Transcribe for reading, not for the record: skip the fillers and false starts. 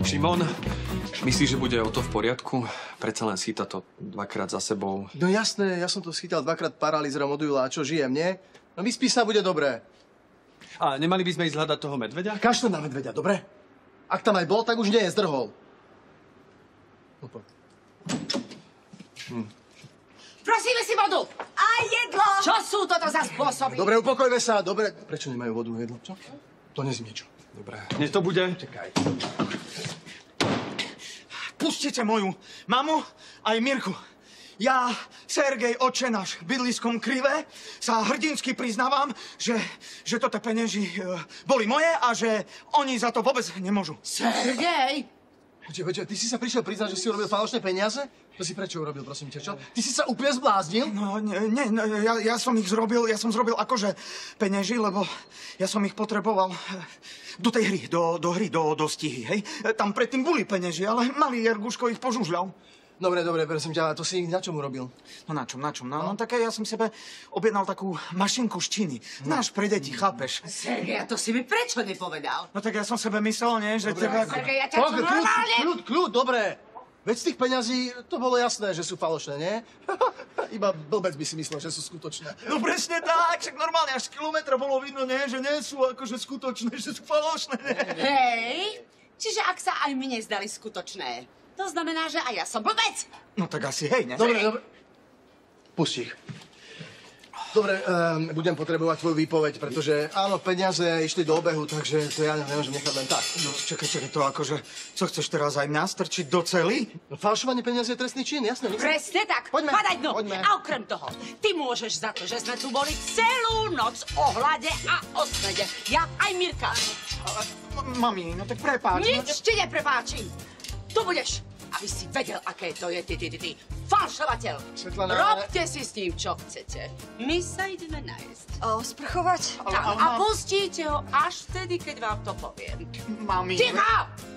Šimon, myslíš, že bude o to v poriadku? Predsa len schyta to dvakrát za sebou. No jasné, ja som to schytal dvakrát paralýzrom od Jula. A čo, žijem, nie? No vyspí sa, bude dobré. A nemali by sme ísť hľadať toho medveďa? Kašľať na medveďa, dobre? Ak tam aj bol, tak už nie je, zdrhol. No poď. Prosíme si vodu! A jedlo! Čo sú toto za spôsoby? Dobre, upokojme sa, dobre. Prečo nemajú vodu, jedlo? Čo? To neznie čo. Dobre. Hneď to bude. Čakaj. Pustite moju mamu aj Mirku. Ja, Sergej Očenáš, bydliskom Krivé, sa hrdinsky priznávam, že toto penieži boli moje a že oni za to vôbec nemôžu. Sergej! Počkaj, ty si sa prišiel priznať, že si urobil falošné peniaze? To si prečo urobil, prosím ťa, čo? Ty si sa úplne zbláznil? No, nie, ja som ich zrobil, akože penieži, lebo ja som ich potreboval do tej hry, do stihy, hej? Tam predtým boli penieži, ale malý Jerguško ich požužľal. Dobre, prosím ťa, to si na čom urobil? No na čom? No tak ja som sebe objednal takú mašinku z Číny. Znáš, pre deti, chápeš? Sergej, a to si mi prečo nepovedal? No tak ja som sebe myslel, nie, že tebe ako... Sergej, ja ťa čo normálne... Kľud, dobre. Veď z tých peňazí to bolo jasné, že sú falošné, nie? Iba blbec by si myslel, že sú skutočné. No presne tak, však normálne až z kilometra bolo vidno, nie, že nie sú akože skutočné, že sú falošné, nie? Hej, čiže ak sa aj mne zdali skutočné, to znamená, že aj ja som blbec. No tak asi hej, ne? Dobre. Pusti ich. Dobre, budem potrebovať tvoju výpoveď, pretože áno, peniaze išli do obehu, takže to ja nemôžem nechať len tak. No čakaj, to akože, co chceš teraz aj mňa strčiť do cely? No, falšovanie peniazy je trestný čin, jasné. Presne tak. Poďme. Padaj dnu. Poďme. A okrem toho, ty môžeš za to, že sme tu boli celú noc o hlade a o smede. Ja aj Mirka. Mami, no tak prepáč. Nič ti neprepáčim. Tu budeš, aby si vedel, aké to je ty. Falšovateľ. Svetlana, Robte si s ním, čo chcete. My sa ideme nájsť. Sprchovať? Tak, a pustíte ho až vtedy, keď vám to poviem. Mami. Ticho!